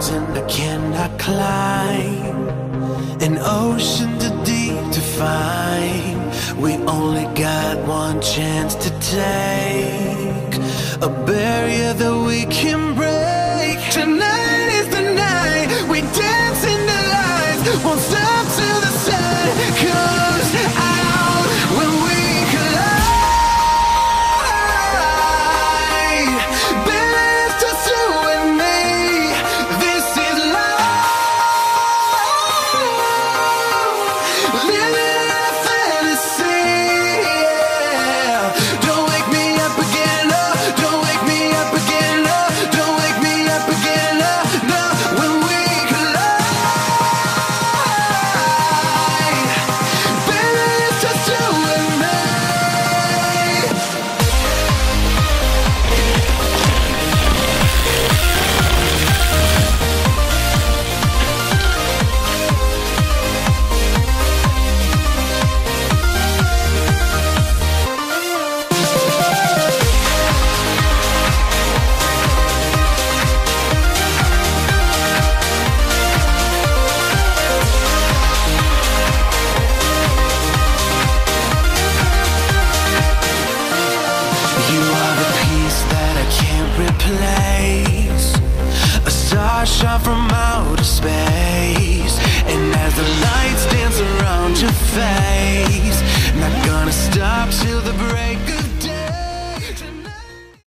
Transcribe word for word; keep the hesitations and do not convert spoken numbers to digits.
mountain I cannot climb, an ocean too deep to find. We only got one chance to take, a barrier that we can break. Tonight is the night we dance in the lights, won't stop till the sun comes out. When we collide, baby, it's just you and me. This is love, living in a fantasy. Yeah. Don't wake me up again, no. Don't wake me up again, no. Don't wake me up again, no. No. When we collide, baby, it's just you and me. You are the piece that I can't replace, a star shot from outer space. And as the lights dance around your face, not gonna stop till the break of